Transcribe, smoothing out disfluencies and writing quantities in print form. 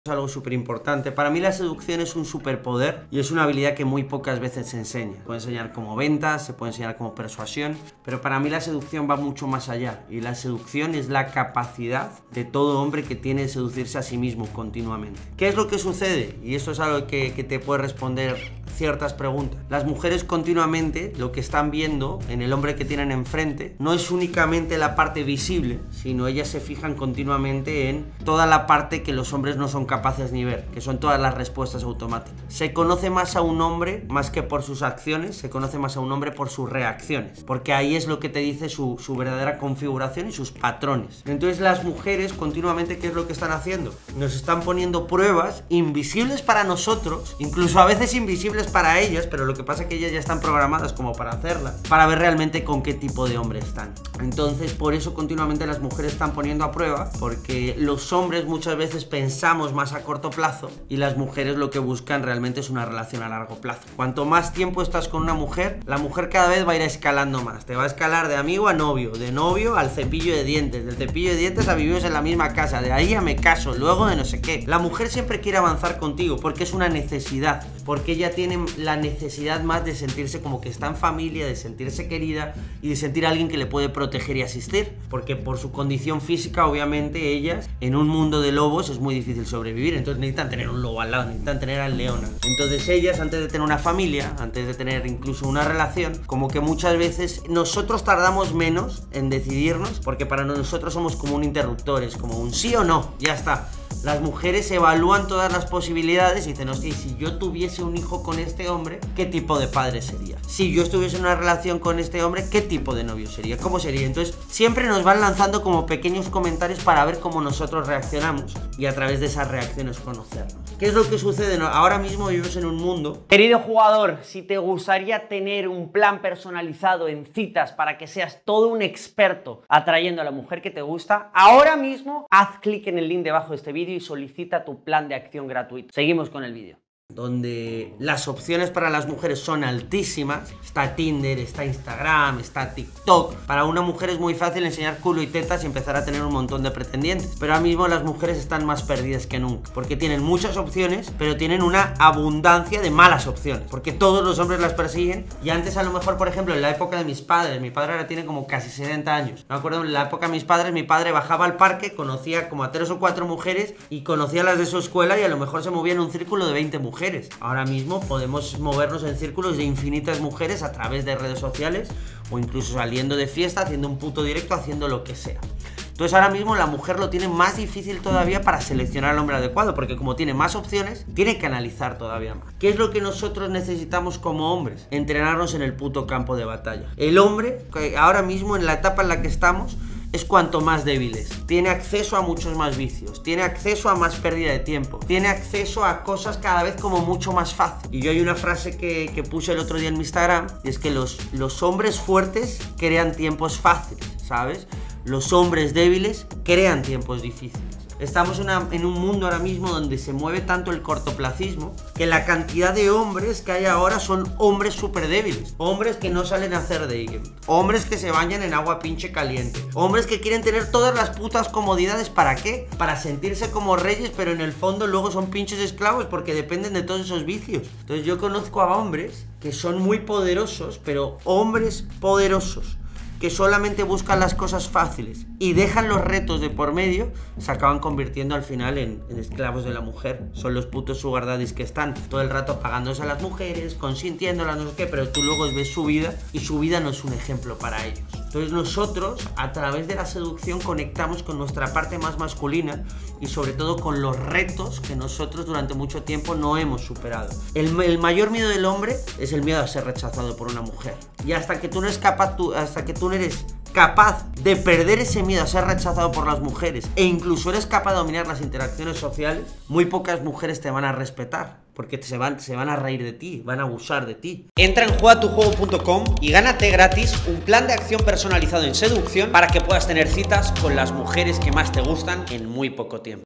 Es algo súper importante. Para mí la seducción es un superpoder y es una habilidad que muy pocas veces se enseña. Se puede enseñar como ventas, se puede enseñar como persuasión, pero para mí la seducción va mucho más allá. Y la seducción es la capacidad de todo hombre que tiene de seducirse a sí mismo continuamente. ¿Qué es lo que sucede? Y esto es algo que te puede responder ciertas preguntas. Las mujeres continuamente lo que están viendo en el hombre que tienen enfrente no es únicamente la parte visible, sino ellas se fijan continuamente en toda la parte que los hombres no son capaces ni ver, que son todas las respuestas automáticas. Se conoce más a un hombre más que por sus acciones, se conoce más a un hombre por sus reacciones, porque ahí es lo que te dice su verdadera configuración y sus patrones. Entonces las mujeres continuamente, ¿qué es lo que están haciendo? Nos están poniendo pruebas invisibles para nosotros, incluso a veces invisibles para ellas, pero lo que pasa es que ellas ya están programadas como para hacerlas, para ver realmente con qué tipo de hombre están. Entonces por eso continuamente las mujeres están poniendo a prueba, porque los hombres muchas veces pensamos más a corto plazo y las mujeres lo que buscan realmente es una relación a largo plazo. Cuanto más tiempo estás con una mujer, la mujer cada vez va a ir escalando más, te va a escalar de amigo a novio, de novio al cepillo de dientes, del cepillo de dientes a vivimos en la misma casa, de ahí a me caso, luego de no sé qué. La mujer siempre quiere avanzar contigo porque es una necesidad, porque ella tiene la necesidad más de sentirse como que está en familia, de sentirse querida y de sentir a alguien que le puede proteger y asistir, porque por su condición física obviamente ellas en un mundo de lobos es muy difícil sobrevivir, entonces necesitan tener un lobo al lado, necesitan tener al león. Entonces ellas, antes de tener una familia, antes de tener incluso una relación, como que muchas veces nosotros tardamos menos en decidirnos, porque para nosotros somos como un interruptor, es como un sí o no, ya está. Las mujeres evalúan todas las posibilidades y dicen, hostia, si yo tuviese un hijo con este hombre, ¿qué tipo de padre sería? Si yo estuviese en una relación con este hombre, ¿qué tipo de novio sería? ¿Cómo sería? Entonces siempre nos van lanzando como pequeños comentarios para ver cómo nosotros reaccionamos y a través de esas reacciones conocernos. ¿Qué es lo que sucede? Ahora mismo vivimos en un mundo... Querido jugador, si te gustaría tener un plan personalizado en citas para que seas todo un experto atrayendo a la mujer que te gusta, ahora mismo haz clic en el link debajo de este vídeo y solicita tu plan de acción gratuito. Seguimos con el vídeo. Donde las opciones para las mujeres son altísimas. Está Tinder, está Instagram, está TikTok. Para una mujer es muy fácil enseñar culo y tetas y empezar a tener un montón de pretendientes. Pero ahora mismo las mujeres están más perdidas que nunca, porque tienen muchas opciones, pero tienen una abundancia de malas opciones, porque todos los hombres las persiguen. Y antes a lo mejor, por ejemplo, en la época de mis padres, mi padre ahora tiene como casi 70 años. Me acuerdo en la época de mis padres, mi padre bajaba al parque, conocía como a 3 o 4 mujeres y conocía las de su escuela y a lo mejor se movía en un círculo de 20 mujeres. Ahora mismo podemos movernos en círculos de infinitas mujeres a través de redes sociales o incluso saliendo de fiesta, haciendo un puto directo, haciendo lo que sea. Entonces ahora mismo la mujer lo tiene más difícil todavía para seleccionar al hombre adecuado, porque como tiene más opciones, tiene que analizar todavía más. ¿Qué es lo que nosotros necesitamos como hombres? Entrenarnos en el puto campo de batalla. El hombre, ahora mismo en la etapa en la que estamos, es cuanto más débil es. Tiene acceso a muchos más vicios, tiene acceso a más pérdida de tiempo, tiene acceso a cosas cada vez como mucho más fácil. Y yo hay una frase que puse el otro día en mi Instagram, y es que los hombres fuertes crean tiempos fáciles, ¿sabes? Los hombres débiles crean tiempos difíciles. Estamos en un mundo ahora mismo donde se mueve tanto el cortoplacismo que la cantidad de hombres que hay ahora son hombres súper débiles. Hombres que no salen a hacer dating. Hombres que se bañan en agua pinche caliente. Hombres que quieren tener todas las putas comodidades. ¿Para qué? Para sentirse como reyes, pero en el fondo luego son pinches esclavos porque dependen de todos esos vicios. Entonces yo conozco a hombres que son muy poderosos, pero hombres poderosos que solamente buscan las cosas fáciles y dejan los retos de por medio, se acaban convirtiendo al final en esclavos de la mujer. Son los putos sugar daddies que están todo el rato pagándose a las mujeres, consintiéndolas, no sé qué, pero tú luego ves su vida y su vida no es un ejemplo para ellos. Entonces nosotros, a través de la seducción, conectamos con nuestra parte más masculina y sobre todo con los retos que nosotros durante mucho tiempo no hemos superado. El mayor miedo del hombre es el miedo a ser rechazado por una mujer. Y hasta que tú no eres capaz, hasta que tú no eres capaz de perder ese miedo a ser rechazado por las mujeres e incluso eres capaz de dominar las interacciones sociales, muy pocas mujeres te van a respetar, porque se van a reír de ti, van a abusar de ti. Entra en jugatujuego.com y gánate gratis un plan de acción personalizado en seducción para que puedas tener citas con las mujeres que más te gustan en muy poco tiempo.